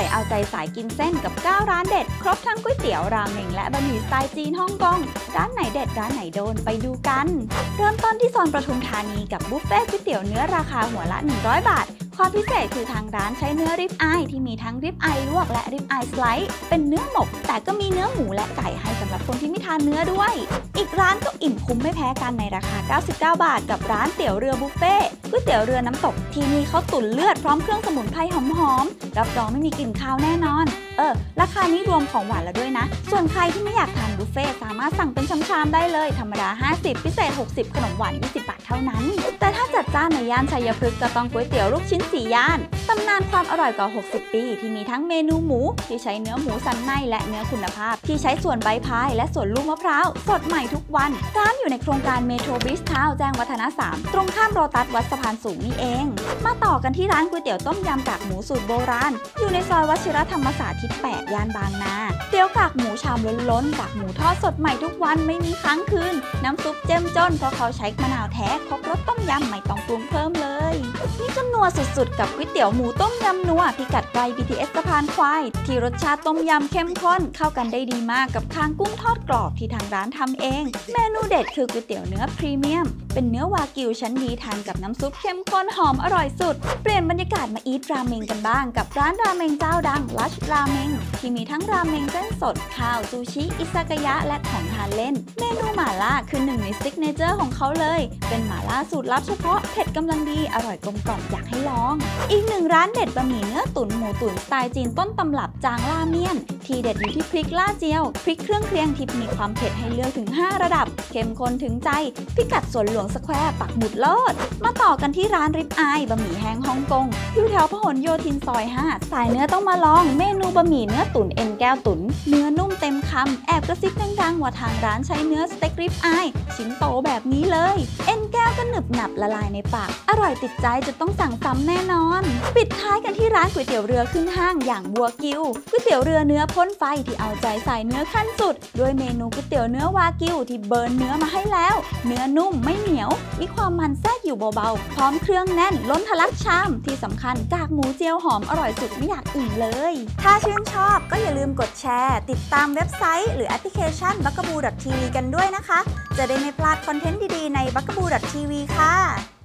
เอาใจสายกินเส้นกับ9ร้านเด็ดครบทั้งก๋วยเตี๋ยวราเมงและบะหมี่สไตล์จีนฮ่องกงร้านไหนเด็ดร้านไหนโดนไปดูกันเริ่มต้นที่โซนปทุมธานีกับบุฟเฟ่ก๋วยเตี๋ยวเนื้อราคาหัวละ100 บาทความพิเศษคือทางร้านใช้เนื้อริบอายที่มีทั้งริบอายลวกและริบอายสไลด์เป็นเนื้อหมกแต่ก็มีเนื้อหมูและไก่ให้สำหรับคนที่ไม่ทานเนื้อด้วยอีกร้านก็อิ่มคุ้มไม่แพ้กันในราคา99 บาทกับร้านเตี๋ยวเรือบุฟเฟ่ก๋วยเตี๋ยวเรือน้ำตกที่นี่เขาตุ๋นเลือดพร้อมเครื่องสมุนไพรหอมๆรับรองไม่มีกลิ่นคาวแน่นอนราคานี้รวมของหวานแล้วด้วยนะส่วนใครที่ไม่อยากทานบุฟเฟ่สามารถสั่งเป็นชามๆได้เลยธรรมดา50พิเศษ60ขนมหวาน20 บาทเท่านั้นแต่ถ้าจัดจ้านในย่านชัยพฤกษ์ก็ต้องก๋วยเตี๋ยวลูกชิ้น4ย่านตำนานความอร่อยกว่า60 ปีที่มีทั้งเมนูหมูที่ใช้เนื้อหมูสันในและเนื้อคุณภาพที่ใช้ส่วนใบพายและส่วนลูกมะพร้าวสดใหม่ทุกวันร้านอยู่ในโครงการเมโทรบริสทาวน์แจ้งวัฒนะ3ตรงข้ามโรตัสวัดสะพานสูงนี่เองมาต่อกันที่ร้านก๋วยเตี๋ยวต้มยำกากหมูสูตรโบราณอยู่ในซอยวชิรธรรมสาธิต8ย่านบางนาเตี๋ยวกากหมูชามล้นๆกากหมูทอดสดใหม่ทุกวันไม่มีค้างคืนน้ำซุปเจ้มจนเพราะเขาใช้มะนาวแท้ครบรสต้มยำไม่ต้องปรุงเพิ่มเลยนี่ก็นัวสุดๆกับก๋วยเตี๋ยวหมูต้มยำนัวพิกัดไกล BTS สะพานควายที่รสชาติต้มยำเข้มข้นเข้ากันได้ดีมากกับคางกุ้งทอดกรอบที่ทางร้านทำเองเมนูเด็ดคือก๋วยเตี๋ยวเนื้อพรีเมียมเป็นเนื้อวากิวชั้นดีทานกับน้ำซุปเข้มข้นหอมอร่อยสุดเปลี่ยนบรรยากาศมาอีทราเมงกันบ้างกับร้านราเมงเจ้าดังลัชราเมงที่มีทั้งราเมงเส้นสดข้าวซูชิอิซากายะและของทานเล่นเมนูหม่าล่าคือหนึ่งในซิกเนเจอร์ของเขาเลยเป็นหม่าล่าสูตรลับเฉพาะเผ็ดกำลังดีอร่อยกลมกล่อมอยากให้ลองอีกหนึ่งร้านเด็ดบะหมี่เนื้อตุ๋นหมูตุ๋นสไตล์จีนต้นตำรับจางล่าเมี่ยนที่เด็ดอยู่ที่พริกล่าเจียวพริกเครื่องเคียงที่มีความเผ็ดให้เลือกถึง5ระดับเข้มข้นถึงใจพิกัดสวนหลวงสแควร์ปักหมุดโลดมาต่อกันที่ร้านริบอายบะหมี่แห้งฮ่องกงอยู่แถวพหลโยธินซอย5สายเนื้อต้องมาลองเมนูบะหมี่เนื้อตุ๋นเอ็นแก้วตุ๋นเนื้อนุ่มเต็มคำแอบกระซิบดังๆว่าทางร้านใช้เนื้อสเต็กริบอายชิ้นโตแบบนี้เลยเอ็นแก้วก็หนึบหนับละลายในปากอร่อยติดใจจะต้องสั่งซ้ำแน่นอนปิดท้ายกันที่ร้านก๋วยเตี๋ยวเรือขึ้นห้างอย่างบัวกิวก๋วยเตี๋ยวเรือเนื้อพ่นไฟที่เอาใจใส่เนื้อขั้นสุดด้วยเมนูก๋วยเตี๋ยวเนื้อวากิวที่เบิร์นเนื้อมาให้แล้วเนื้อนุ่มไม่เหนียวมีความมันแทรกอยู่เบาๆพร้อมเครื่องแน่นล้นทะลักชามที่สำคัญกากหมูเจียวหอมอร่อยสุดไม่อยากอื่นเลยถ้าชื่นชอบก็อย่าลืมกดแชร์ติดตามเว็บไซต์หรือแอปพลิเคชัน bugaboo.tv กันด้วยนะคะจะได้ไม่พลาดคอนเทนต์ดีๆใน bugaboo.tv ค่ะ